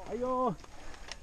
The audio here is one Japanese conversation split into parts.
はいよー。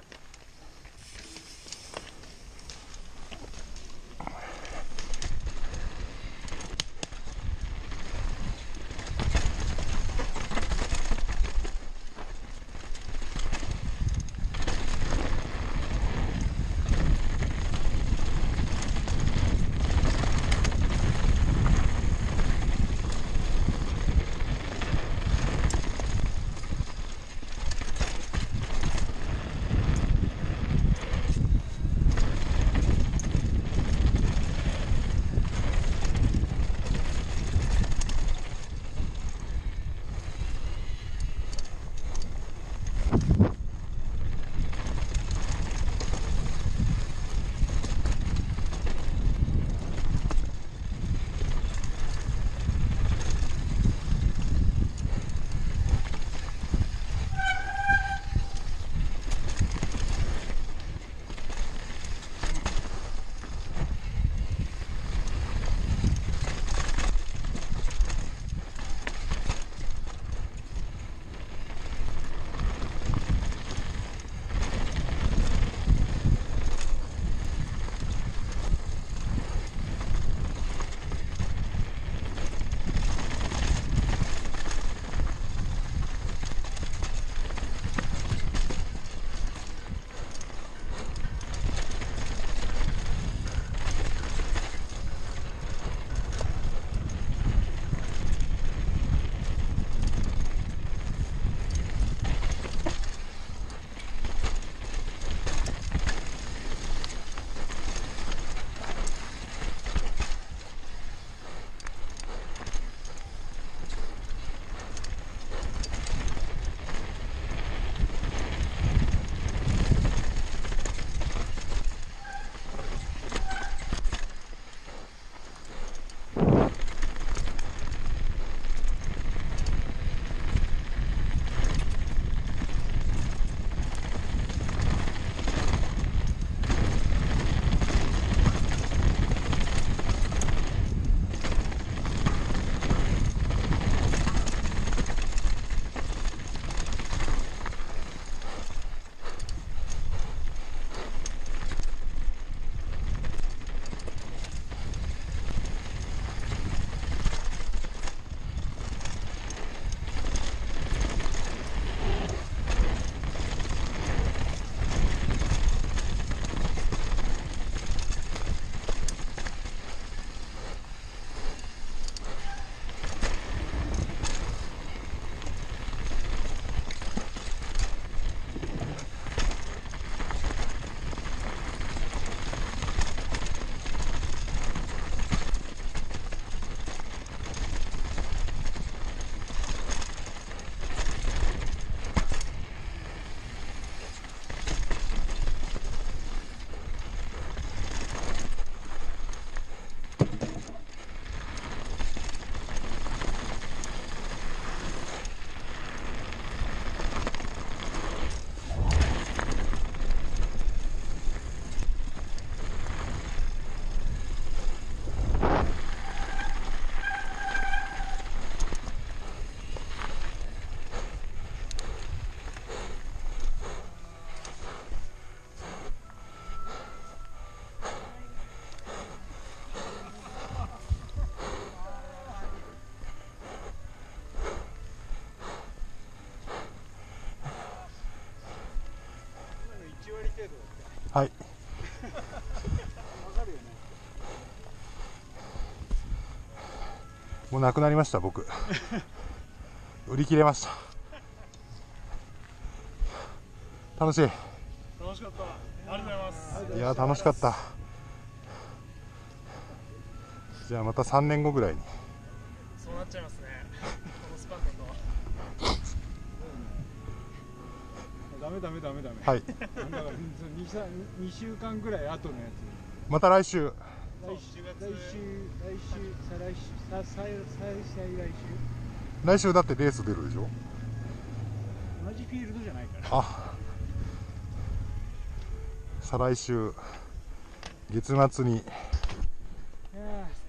はい。もうなくなりました僕。売り切れました。楽しい。 楽しかった。ありがとうございます。 いや楽しかった。じゃあまた3年後ぐらいに。 そうなっちゃいますね。このスパンだと。ダメ。 はい。 だから2週間ぐらい後のやつ。 また来週。来週だってレース出るでしょ。 同じフィールドじゃないから。 あ、再来週月末に。 いや